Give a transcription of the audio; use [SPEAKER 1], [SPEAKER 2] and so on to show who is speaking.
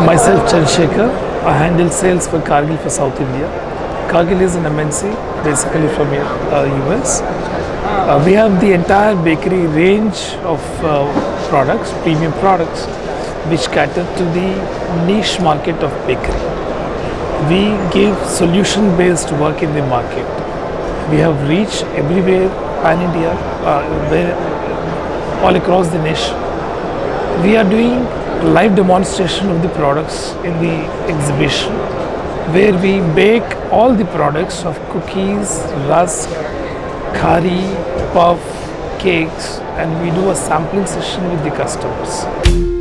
[SPEAKER 1] Myself, Chandrasekhar. I handle sales for Cargill for South India. Cargill is an MNC, basically from US. We have the entire bakery range of products, premium products, which cater to the niche market of bakery. We give solution-based work in the market. We have reached everywhere, pan-India, all across the nation. We are doing live demonstration of the products in the exhibition, where we bake all the products of cookies, rusk, khari, puff, cakes, and we do a sampling session with the customers.